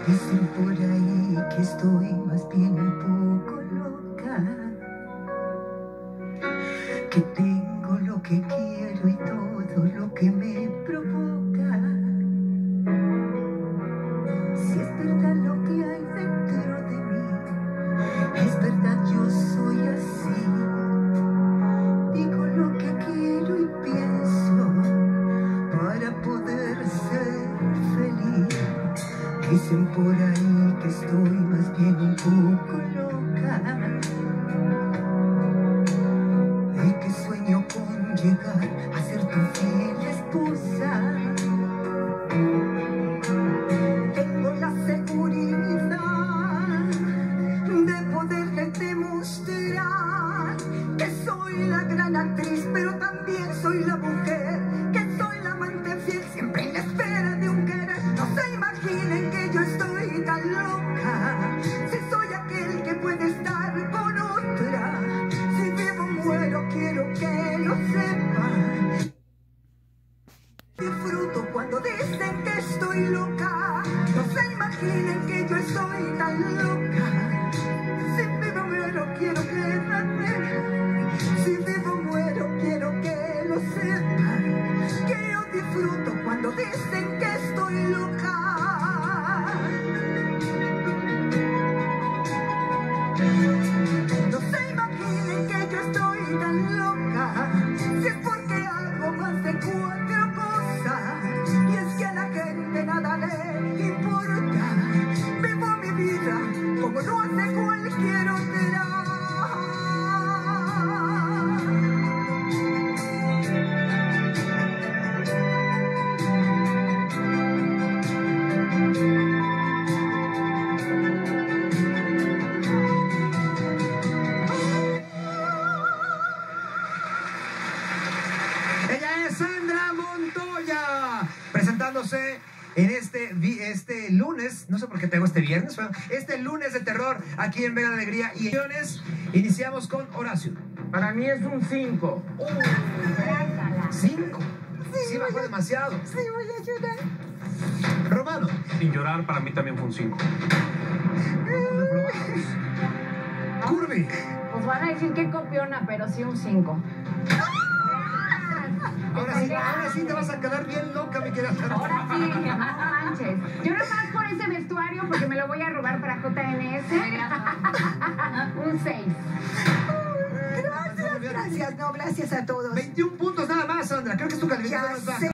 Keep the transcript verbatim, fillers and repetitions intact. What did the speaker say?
Dicen por ahí que estoy más bien un poco loca, que tengo lo que quiero y todo lo que me provoca. Si es verdad lo que hay dentro de mí, es verdad, yo soy así. Digo lo que quiero y pienso para poder ser feliz. Dicen por ahí que estoy más bien un poco loca y que sueño con llegar a ser tu fiel esposa. Tengo la seguridad de poderle demostrar que soy la gran actriz, pero también soy la mujer, que soy la amante fiel, siempre en la espera de un querer. No se imaginen que yo estoy tan loca, si soy aquel que puede estar con otra. Si vivo o muero, quiero que lo sepan. Disfruto cuando dicen que estoy loca. No se imaginen que yo estoy tan loca. Si vivo o muero, quiero quedarme. Si vivo o muero, quiero que lo sepan. Que yo disfruto cuando dicen que estoy loca. No se imaginen que yo estoy tan loca, si es porque algo más de cuatro cosas, y es que a la gente nada le importa. Vivo mi vida como lo hace cualquier otra. Ella es Sandra Montoya, presentándose en este, este lunes, no sé por qué tengo este viernes, bueno, este lunes de terror aquí en Venga la Alegría. Y iniciamos con Horacio. Para mí es un cinco. ¿Cinco? Sí, Sí, bajó demasiado. Sí, voy a llorar. Romano. Sin llorar, para mí también fue un cinco. Curvy. Pues van a decir que copiona, pero sí un cinco. Ahora sí, ahora sí te vas a quedar bien loca, mi querida Sandra. Ahora sí, no manches. Yo nada más por ese vestuario, porque me lo voy a robar para J N S. Un seis. Gracias, gracias, no, gracias a todos. veintiún puntos nada más, Sandra. Creo que es tu calificación Ya más baja. sé.